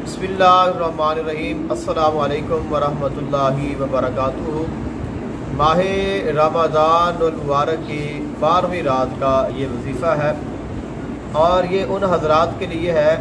बिस्मिल्लाहिर्रहमानिर्रहीम। अस्सलामु अलैकुम वरहमतुल्लाहि वबरकातुहू। माह रमज़ानुल मुबारक की 12वीं रात का ये वजीफ़ा है और ये उन हज़रात के लिए है,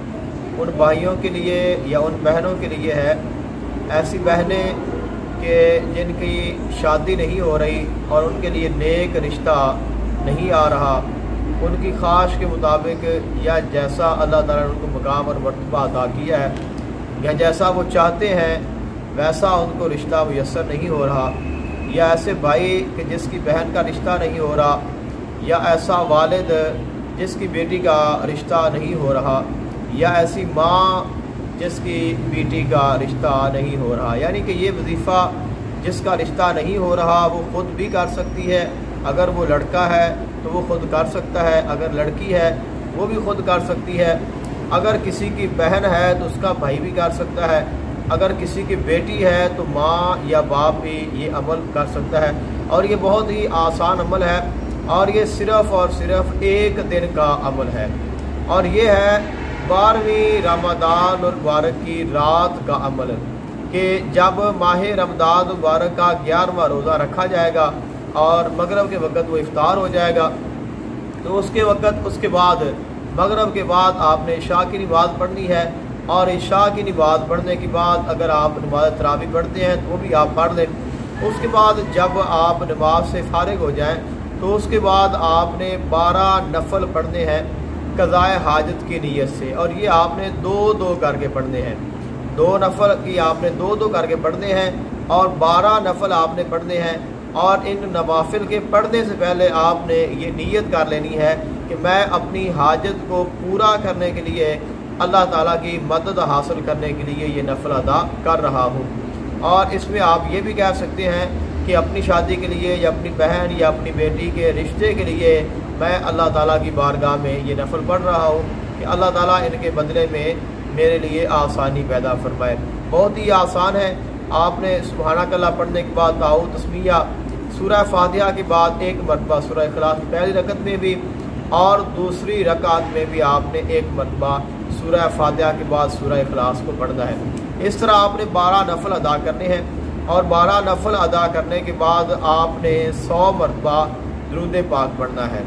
उन भाइयों के लिए या उन बहनों के लिए है, ऐसी बहनें कि जिनकी शादी नहीं हो रही और उनके लिए नेक रिश्ता नहीं आ रहा, उनकी ख्वाहिश के मुताबिक या जैसा अल्लाह ताला ने उनको मकाम और मर्तबा अता किया है या जैसा वो चाहते हैं वैसा उनको रिश्ता मुयस्सर नहीं हो रहा, या ऐसे भाई कि जिसकी बहन का रिश्ता नहीं हो रहा, या ऐसा वालिद जिसकी बेटी का रिश्ता नहीं हो रहा, या ऐसी माँ जिसकी बेटी का रिश्ता नहीं हो रहा। यानी कि ये वजीफ़ा जिसका रिश्ता नहीं हो रहा वो ख़ुद भी कर सकती है, अगर वो लड़का है तो वो ख़ुद कर सकता है, अगर लड़की है वो भी ख़ुद कर सकती है, अगर किसी की बहन है तो उसका भाई भी कर सकता है, अगर किसी की बेटी है तो माँ या बाप भी ये अमल कर सकता है। और ये बहुत ही आसान अमल है और ये सिर्फ़ और सिर्फ एक दिन का अमल है और ये है 12वीं रमज़ानुल मुबारक की रात का अमल कि जब माह रमज़ान मुबारक का 11वां रोज़ा रखा जाएगा और मगरिब के वक़्त वो इफ्तार हो जाएगा, तो उसके बाद मगरिब के बाद आपने इशा की नमाज़ पढ़नी है और इशा की नमाज़ पढ़ने के बाद अगर आप नमाज़ तरावी पढ़ते हैं तो वो भी आप पढ़ लें। उसके बाद जब आप नमाज से फारिग हो जाएं तो उसके बाद आपने 12 नफल पढ़ने हैं क़ज़ाए हाजत की नीयत से, और ये आपने दो करके पढ़ने हैं। 2 नफल की आपने दो करके पढ़ने हैं और 12 नफल आपने पढ़ने हैं। और इन नवाफिल के पढ़ने से पहले आपने ये नीयत कर लेनी है कि मैं अपनी हाजत को पूरा करने के लिए अल्लाह ताला की मदद हासिल करने के लिए ये नफल अदा कर रहा हूँ। और इसमें आप ये भी कह सकते हैं कि अपनी शादी के लिए या अपनी बहन या अपनी बेटी के रिश्ते के लिए मैं अल्लाह ताला की बारगाह में ये नफल पढ़ रहा हूँ कि अल्लाह ताला इनके बदले में मेरे लिए आसानी पैदा फरमाए। बहुत ही आसान है। आपने सुबहानकल्लाह पढ़ने के बाद ताऊ तस्मीया सूरह फातिहा के बाद एक मरतबा सूरह इखलास पहली रकत में भी और दूसरी रकात में भी आपने एक मरतबा सूरह फातिहा के बाद सूरह इखलास को पढ़ना है। इस तरह आपने 12 नफल अदा करने हैं और 12 नफल अदा करने के बाद आपने 100 मरतबा दुरूद पाक पढ़ना है।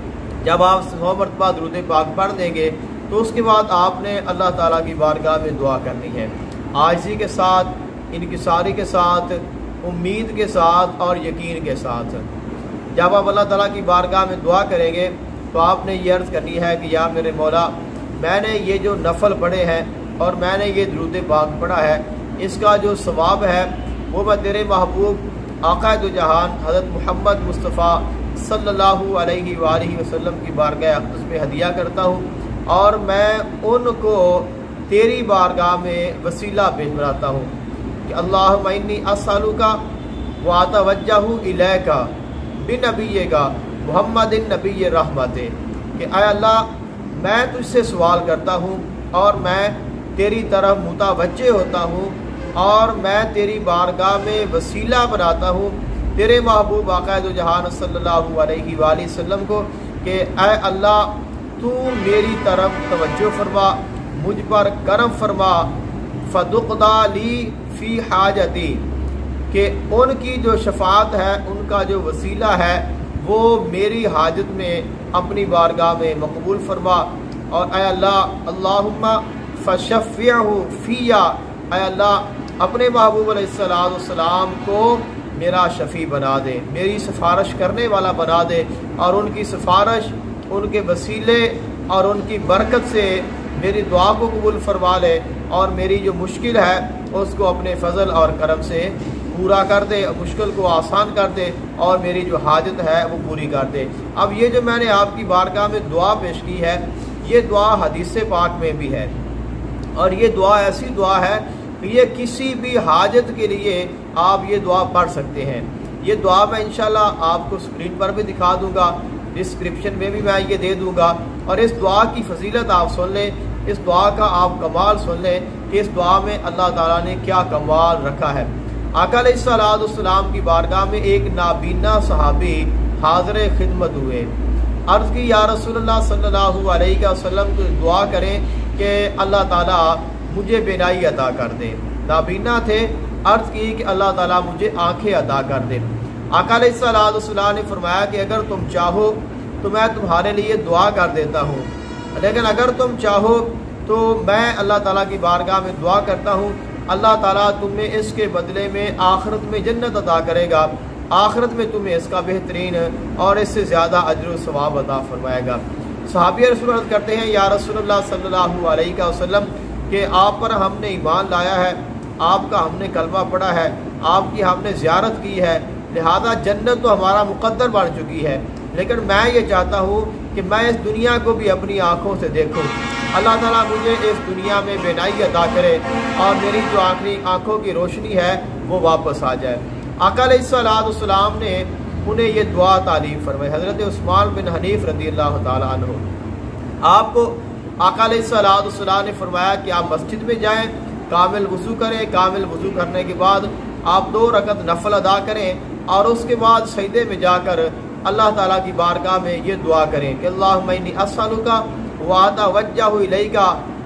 जब आप 100 मरतबा दुरूद पाक पढ़ देंगे तो उसके बाद आपने अल्लाह ताला की बारगाह में दुआ करनी है, आजिज़ी के साथ, इनकिसारी के साथ, उम्मीद के साथ और यकीन के साथ। जब आप अल्लाह ताला की बारगाह में दुआ करेंगे तो आपने ये अर्ज़ करनी है कि या मेरे मौला, मैंने ये जो नफल पढ़े हैं और मैंने ये दुरूद पाक पढ़ा है, इसका जो सवाब है वो मैं तेरे महबूब आक़ाए दो जहान हज़रत मोहम्मद मुस्तफ़ा सल्लल्लाहु अलैहि वसल्लम की बारगाह अक़दस में हदिया करता हूँ और मैं उनको तेरी बारगाह में वसीला पेश बनाता हूँ कि अल्लाहुम्मा इन्नी अस्अलुका व अतवज्जहु इलैका बिनबिय्यिका मुहम्मदिन नबिय्य रहमते, कि आय अल्लाह मैं तुझसे सवाल करता हूँ और मैं तेरी तरफ मुतवज्जे होता हूँ और मैं तेरी बारगाह में वसीला बनाता हूँ तेरे महबूब आक़ाए दो जहान सल्लल्लाहु अलैहि वसल्लम को कि आय अल्लाह तू मेरी तरफ तवज्जो फरमा, मुझ पर करम फरमा, फ़दुक़दा ली फ़ी हाजती, कि उनकी जो शफ़ाअत है, उनका जो वसीला है वो मेरी हाजत में अपनी बारगाह में मकबूल फरमा। और ऐ अल्लाह अल्लाहुम्मा फ़शफ़िअहु फ़िया, ऐ अल्लाह अपने महबूब अलैहिस्सलाम को मेरा शफ़ी बना दे, मेरी सिफारिश करने वाला बना दे और उनकी सिफारिश, उनके वसीले और उनकी बरकत से मेरी दुआ को कबूल फरमा ले और मेरी जो मुश्किल है उसको अपने फ़ज़ल और करम से पूरा कर दे, मुश्किल को आसान कर दे और मेरी जो हाजत है वो पूरी कर दे। अब ये जो मैंने आपकी बारगाह में दुआ पेश की है, ये दुआ हदीस पाक में भी है और ये दुआ ऐसी दुआ है कि ये किसी भी हाजत के लिए आप ये दुआ पढ़ सकते हैं। ये दुआ मैं इंशाल्लाह आपको स्क्रीन पर भी दिखा दूँगा, डिस्क्रिप्शन में भी मैं ये दे दूँगा। और इस दुआ की फजीलत आप सुन लें, इस दुआ का आप कमाल सुन लें कि इस दुआ में अल्लाह ताला ने क्या कमाल रखा है। आका अलैहिस्सलाम की बारगाह में एक नाबीना सहाबी हाज़िर खिदमत हुए। अर्ज़ की या रसूलल्लाह सल्लल्लाहु अलैहि वसल्लम को दुआ करें कि अल्लाह ताला مجھے بینائی عطا کر دے۔ نابینا تھے، عرض کی کہ اللہ تعالیٰ مجھے آنکھیں عطا کر دے۔ آقا علیہ الصلوۃ والسلام نے فرمایا کہ اگر تم چاہو تو میں تمہارے لیے دعا کر دیتا ہوں، لیکن اگر تم چاہو تو میں اللہ تعالیٰ کی بارگاہ میں دعا کرتا ہوں، اللہ تعالیٰ تمہیں اس کے بدلے میں آخرت میں جنت عطا کرے گا، آخرت میں تمہیں اس کا بہترین اور اس سے زیادہ اجر و ثواب عطا فرمائے گا۔ صحابی رسول عرض کرتے ہیں یا رسول اللہ صلی اللہ علیہ وسلم کہ آپ پر ہم نے ایمان لایا ہے، آپ کا ہم نے کلمہ پڑھا ہے، آپ کی ہم نے زیارت کی ہے، لہذا جنت تو ہمارا مقدر بن چکی ہے، لیکن میں یہ چاہتا ہوں کہ میں اس دنیا کو بھی اپنی آنکھوں سے دیکھوں، اللہ تعالیٰ مجھے اس دنیا میں بینائی عطا کرے اور میری جو آخری آنکھوں کی روشنی ہے وہ واپس آ جائے۔ آقا علیہ الصلوۃ والسلام نے انہیں یہ دعا تعلیم فرمائی۔ حضرت عثمان بن حنیف رضی اللہ تعالیٰ عنہ، آپ کو آقا علیہ الصلوۃ والسلام نے فرمایا کہ آپ مسجد میں جائیں، کامل وضو کریں، کامل وضو کرنے کے بعد آپ 2 رکعت نفل ادا کریں اور اس کے بعد سجدے میں جا کر اللہ تعالیٰ کی بارگاہ میں یہ دعا کریں کہ اللہم انی اسألک واتوجہ الیک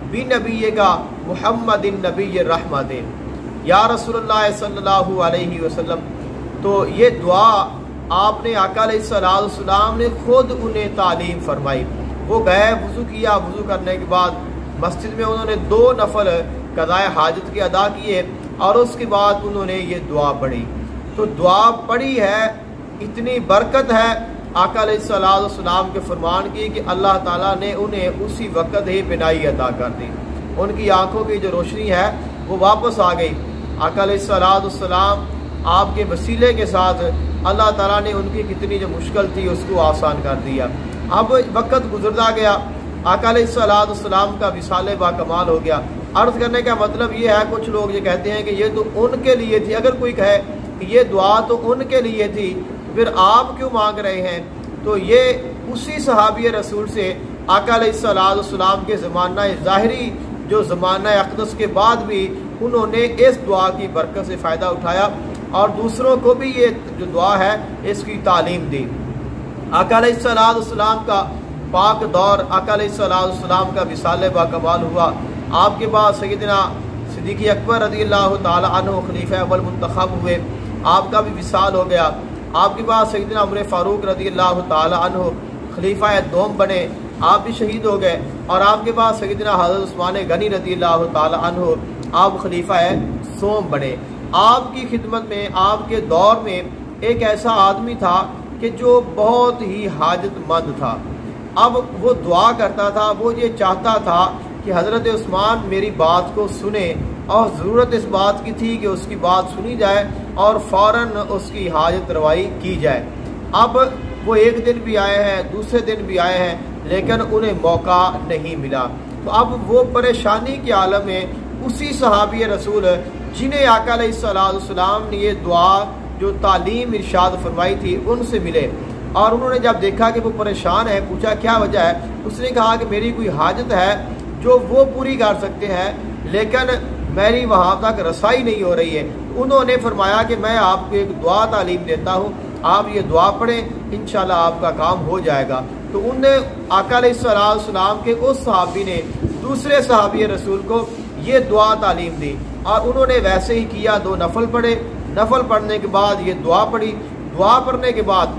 بنبیک محمد النبی الرحمت یا رسول اللہ صلی اللہ علیہ وسلم۔ تو یہ دعا آپ نے آقا علیہ الصلوۃ والسلام نے خود انہیں تعلیم فرمائی۔ وہ گئے، وضو کیا، وضو کرنے کے بعد مسجد میں انہوں نے 2 نفل قضائے حاجت کے ادا کیے اور اس کے بعد انہوں نے یہ دعا پڑھی۔ تو دعا پڑھی ہے، اتنی برکت ہے آقا علیہ الصلوۃ والسلام کے فرمان کی کہ اللہ تعالیٰ نے انہیں اسی وقت ہی بینائی عطا کر دی، ان کی آنکھوں کی جو روشنی ہے وہ واپس آ گئی۔ آقا علیہ الصلوۃ والسلام آپ کے وسیلے کے ساتھ اللہ تعالیٰ نے ان کی کتنی جو مشکل تھی اس کو آسان کر دیا۔ اب وقت گزرتا گیا، آقا علیہ الصلوۃ والسلام کا وصال با کمال ہو گیا۔ عرض کرنے کا مطلب یہ ہے، کچھ لوگ یہ کہتے ہیں کہ یہ تو ان کے لیے تھی، اگر کوئی کہے کہ یہ دعا تو ان کے لیے تھی پھر آپ کیوں مانگ رہے ہیں؟ تو یہ اسی صحابی رسول سے آقا علیہ الصلوۃ والسلام کے زمانہ ظاہری جو زمانہ اقدس کے بعد بھی انہوں نے اس دعا کی برکت سے فائدہ اٹھایا اور دوسروں کو بھی یہ جو دعا ہے اس کی تعلیم دی۔ آقا علیہ الصلوۃ والسلام کا پاک دور، آقا علیہ الصلوۃ والسلام کا وصال با کمال ہوا۔ آپ کے بعد سیدنا صدیق اکبر رضی اللہ تعالی عنہ خلیفہ اول منتخب ہوئے، آپ کا بھی وصال ہو گیا۔ آپ کے بعد سیدنا عمر فاروق رضی اللہ تعالی عنہ خلیفہ دوم بنے، آپ بھی شہید ہو گئے۔ اور آپ کے بعد سیدنا حضرت عثمان غنی رضی اللہ تعالی عنہ آپ خلیفہ سوم بنے۔ آپ کی خدمت میں، آپ کے دور میں ایک ایسا آدمی تھا کہ جو بہت ہی حاجت مند تھا۔ اب وہ دعا کرتا تھا، وہ یہ چاہتا تھا کہ حضرت عثمان میری بات کو سنے، اور ضرورت اس بات کی تھی کہ اس کی بات سنی جائے اور فوراً اس کی حاجت روائی کی جائے۔ اب وہ ایک دن بھی آئے ہیں، دوسرے دن بھی آئے ہیں، لیکن انہیں موقع نہیں ملا۔ تو اب وہ پریشانی کے عالم میں اسی صحابی رسول جنہیں آقا علیہ الصلوۃ والسلام نے یہ دعا جو تعلیم ارشاد فرمائی تھی ان سے ملے، اور انہوں نے جب دیکھا کہ وہ پریشان ہے، پوچھا کیا وجہ ہے؟ اس نے کہا کہ میری کوئی حاجت ہے جو وہ پوری کر سکتے ہیں لیکن میری وہاں تک رسائی نہیں ہو رہی ہے۔ انہوں نے فرمایا کہ میں آپ کو ایک دعا تعلیم دیتا ہوں، آپ یہ دعا پڑھیں، انشاءاللہ آپ کا کام ہو جائے گا۔ تو ان نے آقا علیہ الصلوۃ والسلام کے اس صحابی نے دوسرے صحابی رسول کو یہ دعا تعلیم دی، اور انہوں نے ویسے ہی کیا، 2 نفل پڑھے، نفل پڑھنے کے بعد یہ دعا پڑھی۔ دعا پڑھنے کے بعد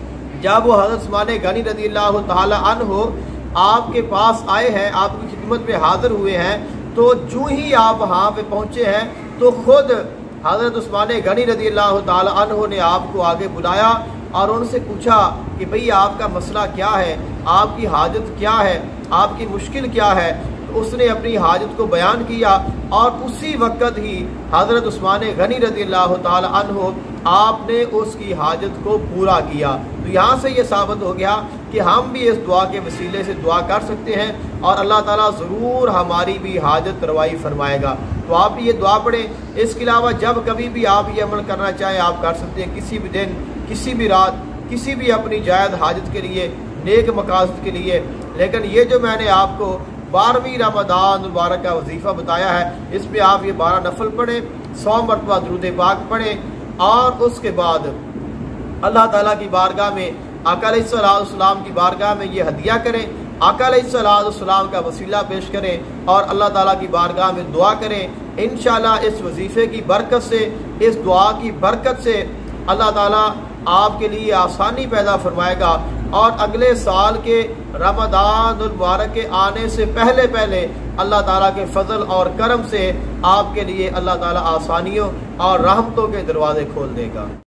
جب وہ حضرت عثمان غنی رضی اللہ تعالی عنہ آپ کے پاس آئے ہیں، آپ کی خدمت میں حاضر ہوئے ہیں، تو جو ہی آپ وہاں پہ پہنچے ہیں تو خود حضرت عثمان غنی رضی اللہ تعالی عنہ نے آپ کو آگے بلایا اور ان سے پوچھا کہ بھئی آپ کا مسئلہ کیا ہے، آپ کی حاجت کیا ہے، آپ کی مشکل کیا ہے؟ تو اس نے اپنی حاجت کو بیان کیا، اور اسی وقت ہی حضرت عثمان غنی رضی اللہ تعالی عنہ آپ نے اس کی حاجت کو پورا کیا۔ تو یہاں سے یہ ثابت ہو گیا کہ ہم بھی اس دعا کے وسیلے سے دعا کر سکتے ہیں اور اللہ تعالیٰ ضرور ہماری بھی حاجت روائی فرمائے گا۔ تو آپ بھی یہ دعا پڑھیں۔ اس کے علاوہ جب کبھی بھی آپ یہ عمل کرنا چاہیں آپ کر سکتے ہیں، کسی بھی دن، کسی بھی رات، کسی بھی اپنی جائز حاجت کے لیے، نیک مقاصد کے لیے۔ لیکن یہ جو میں نے آپ کو 12ویں رمضان مبارک کا وظیفہ بتایا ہے، اس پہ آپ یہ 12 نفل پڑھیں، 100 مرتبہ درود پاک پڑھیں، اور اس کے بعد اللہ تعالیٰ کی بارگاہ میں، آقا علیہ الصلوۃ والسلام کی بارگاہ میں یہ ہدیہ کریں آقا علیہ السلام کا وسیلہ پیش کریں اور اللہ تعالیٰ کی بارگاہ میں دعا کریں۔ انشاءاللہ اس وظیفے کی برکت سے، اس دعا کی برکت سے اللہ تعالیٰ آپ کے لیے آسانی پیدا فرمائے گا، اور اگلے سال کے رمضان المبارک کے آنے سے پہلے پہلے اللہ تعالیٰ کے فضل اور کرم سے آپ کے لیے اللہ تعالیٰ آسانیوں اور رحمتوں کے دروازے کھول دے گا۔